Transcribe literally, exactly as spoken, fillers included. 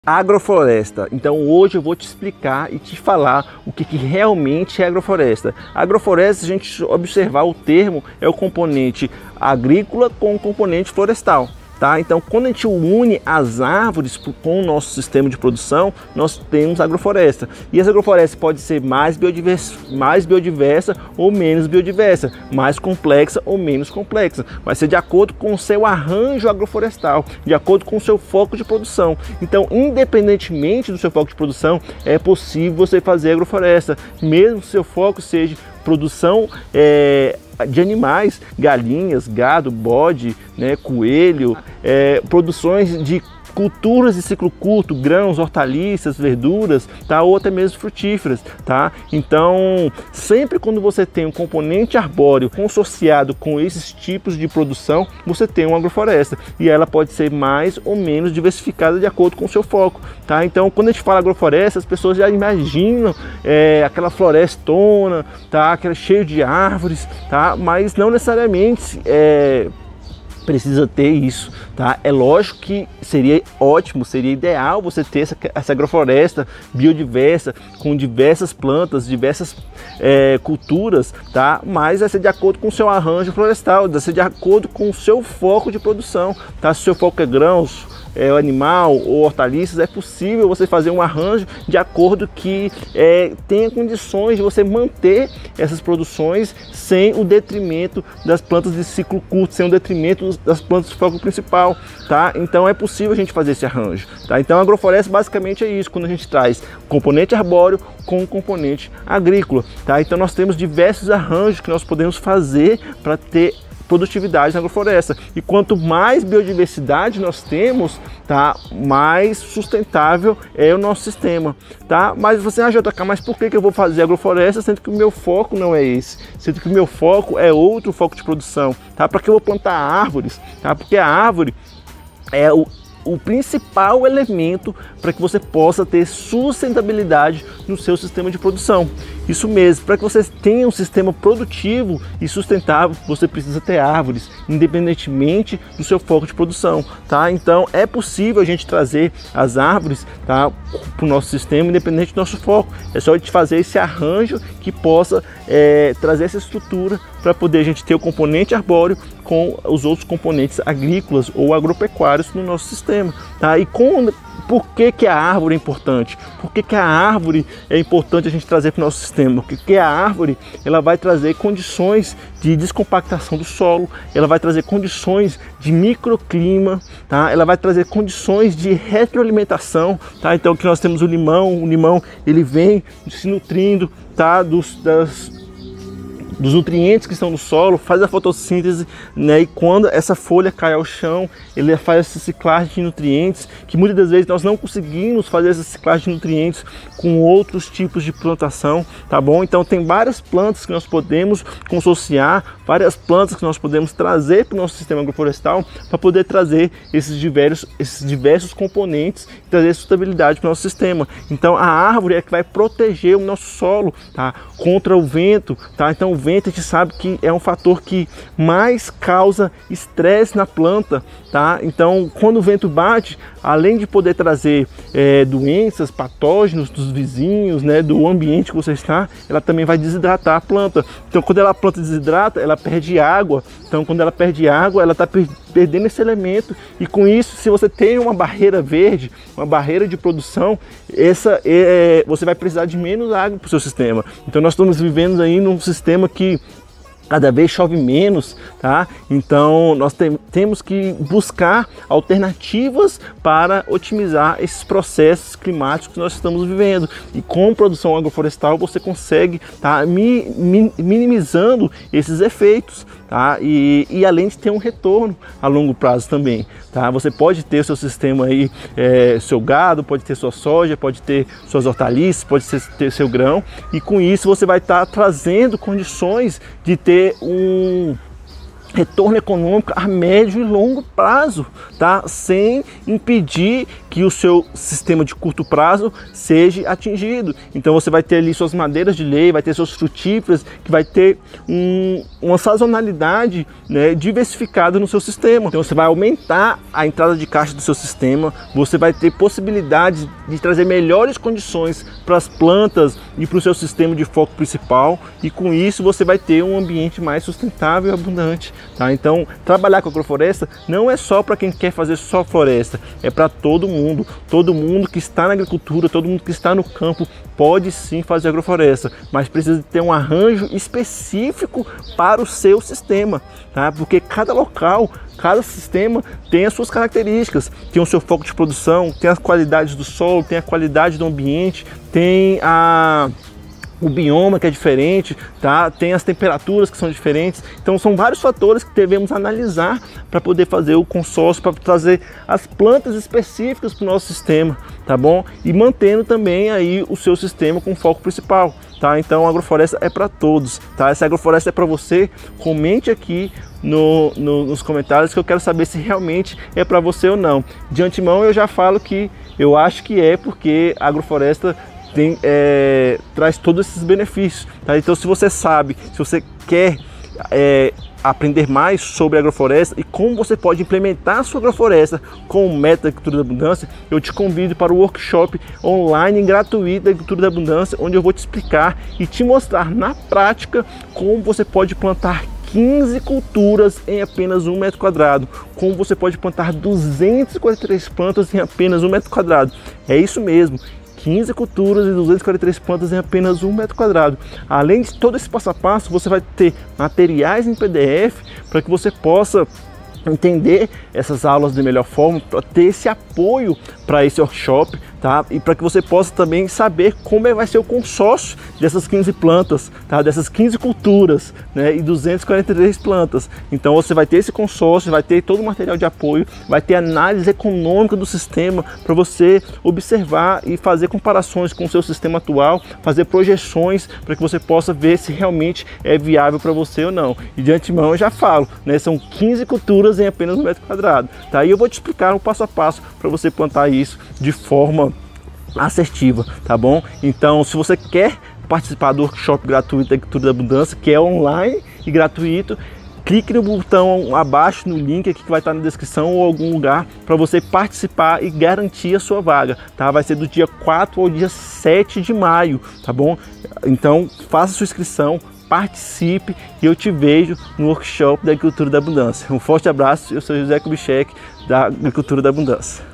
Agrofloresta. Então hoje eu vou te explicar e te falar o que, que realmente é agrofloresta. Agrofloresta, se a gente observar o termo, é o componente agrícola com o componente florestal. Tá? Então, quando a gente une as árvores com o nosso sistema de produção, nós temos agrofloresta. E essa agrofloresta pode ser mais biodiversa, mais biodiversa ou menos biodiversa, mais complexa ou menos complexa. Vai ser de acordo com o seu arranjo agroflorestal, de acordo com o seu foco de produção. Então, independentemente do seu foco de produção, é possível você fazer agrofloresta, mesmo que o seu foco seja produção é, de animais, galinhas, gado, bode, né, coelho, é, produções de culturas de ciclo curto, grãos, hortaliças, verduras, tá? Ou até mesmo frutíferas, tá? Então, sempre quando você tem um componente arbóreo associado com esses tipos de produção, você tem uma agrofloresta e ela pode ser mais ou menos diversificada de acordo com o seu foco, tá? Então, quando a gente fala agrofloresta, as pessoas já imaginam é, aquela florestona, tá? Aquela cheia de árvores, tá? Mas não necessariamente é, precisa ter isso, tá? É lógico que seria ótimo, seria ideal você ter essa, essa agrofloresta biodiversa, com diversas plantas, diversas é, culturas, tá? Mas vai ser de acordo com o seu arranjo florestal, vai ser de acordo com o seu foco de produção, tá? Se o seu foco é grãos, é, animal ou hortaliças, é possível você fazer um arranjo de acordo que é, tenha condições de você manter essas produções sem o detrimento das plantas de ciclo curto, sem o detrimento das plantas de foco principal, tá? Então é possível a gente fazer esse arranjo, tá? Então a agrofloresta basicamente é isso, quando a gente traz componente arbóreo com componente agrícola, tá? Então nós temos diversos arranjos que nós podemos fazer para ter produtividade na agrofloresta. E quanto mais biodiversidade nós temos, tá, mais sustentável é o nosso sistema, tá? Mas você, ah, J K, mas por que que eu vou fazer agrofloresta sendo que o meu foco não é esse? Sendo que o meu foco é outro foco de produção, tá? Para que eu vou plantar árvores, tá? Porque a árvore é o o principal elemento para que você possa ter sustentabilidade no seu sistema de produção. Isso mesmo, para que você tenha um sistema produtivo e sustentável, você precisa ter árvores, independentemente do seu foco de produção, tá? Então é possível a gente trazer as árvores, tá, para o nosso sistema, independente do nosso foco. É só a gente fazer esse arranjo que possa é, trazer essa estrutura para poder a gente ter o componente arbóreo com os outros componentes agrícolas ou agropecuários no nosso sistema, tá? E com, por que que a árvore é importante? Por que que a árvore é importante a gente trazer para o nosso sistema? Porque a árvore, ela vai trazer condições de descompactação do solo, ela vai trazer condições de microclima, tá? Ela vai trazer condições de retroalimentação, tá? Então que nós temos o limão, o limão ele vem se nutrindo, tá? Dos, das dos nutrientes que estão no solo, faz a fotossíntese, né? E quando essa folha cai ao chão, ele faz essa ciclagem de nutrientes, que muitas das vezes nós não conseguimos fazer essa ciclagem de nutrientes com outros tipos de plantação, tá bom? Então tem várias plantas que nós podemos consociar, várias plantas que nós podemos trazer para o nosso sistema agroflorestal para poder trazer esses diversos, esses diversos componentes e trazer sustentabilidade para o nosso sistema. Então a árvore é que vai proteger o nosso solo, tá? Contra o vento, tá? Então o vento a gente sabe que é um fator que mais causa estresse na planta, tá? Então quando o vento bate, além de poder trazer é, doenças, patógenos dos vizinhos, né, do ambiente que você está, ela também vai desidratar a planta. Então quando ela, a planta desidrata, ela perde água. Então quando ela perde água, ela está per perdendo esse elemento, e com isso, se você tem uma barreira verde, uma barreira de produção, essa é, você vai precisar de menos água para o seu sistema. Então nós estamos vivendo aí num sistema que cada vez chove menos, tá? Então nós te temos que buscar alternativas para otimizar esses processos climáticos que nós estamos vivendo. E com produção agroflorestal você consegue, tá, mi mi minimizando esses efeitos, tá? E, e além de ter um retorno a longo prazo também, tá? Você pode ter o seu sistema aí, é, seu gado, pode ter sua soja, pode ter suas hortaliças, pode ter seu grão, e com isso você vai estar tá trazendo condições de ter um retorno econômico a médio e longo prazo, tá? Sem impedir que o seu sistema de curto prazo seja atingido. Então você vai ter ali suas madeiras de lei, vai ter seus frutíferos, que vai ter um, uma sazonalidade, né, diversificada no seu sistema. Então você vai aumentar a entrada de caixa do seu sistema, você vai ter possibilidade de trazer melhores condições para as plantas e para o seu sistema de foco principal, e com isso você vai ter um ambiente mais sustentável e abundante, tá? Então trabalhar com agrofloresta não é só para quem quer fazer só floresta, é para todo mundo. Todo mundo que está na agricultura, todo mundo que está no campo pode sim fazer agrofloresta, mas precisa ter um arranjo específico para o seu sistema, tá? Porque cada local, cada sistema tem as suas características, tem o seu foco de produção, tem as qualidades do solo, tem a qualidade do ambiente, tem a o bioma que é diferente, tá? Tem as temperaturas que são diferentes. Então são vários fatores que devemos analisar para poder fazer o consórcio, para trazer as plantas específicas para o nosso sistema, tá bom? E mantendo também aí o seu sistema com foco principal, tá? Então a agrofloresta é para todos, tá? Essa agrofloresta é para você. Comente aqui no, no, nos comentários que eu quero saber se realmente é para você ou não. De antemão eu já falo que eu acho que é, porque a agrofloresta Tem, é, traz todos esses benefícios, tá? Então se você sabe, se você quer é, aprender mais sobre agrofloresta e como você pode implementar a sua agrofloresta com o método da agricultura da abundância, eu te convido para o workshop online gratuito da agricultura da abundância, onde eu vou te explicar e te mostrar na prática como você pode plantar quinze culturas em apenas um metro quadrado, como você pode plantar duzentas e quarenta e três plantas em apenas um metro quadrado. É isso mesmo, quinze culturas e duzentas e quarenta e três plantas em apenas um metro quadrado. Além de todo esse passo a passo, você vai ter materiais em P D F para que você possa entender essas aulas de melhor forma, para ter esse apoio para esse workshop, tá? E para que você possa também saber como é, vai ser o consórcio dessas quinze plantas, tá? Dessas quinze culturas, né? E duzentas e quarenta e três plantas. Então você vai ter esse consórcio, vai ter todo o material de apoio, vai ter análise econômica do sistema para você observar e fazer comparações com o seu sistema atual, fazer projeções para que você possa ver se realmente é viável para você ou não. E de antemão eu já falo, né? São quinze culturas em apenas um metro quadrado, tá? E eu vou te explicar o passo a passo para você plantar isso de forma assertiva, tá bom? Então, se você quer participar do workshop gratuito da agricultura da abundância, que é online e gratuito, clique no botão abaixo no link aqui que vai estar na descrição ou algum lugar para você participar e garantir a sua vaga, tá? Vai ser do dia quatro ao dia sete de maio, tá bom? Então, faça sua inscrição, participe e eu te vejo no workshop da agricultura da abundância. Um forte abraço, eu sou José Kubitschek da Agricultura da Abundância.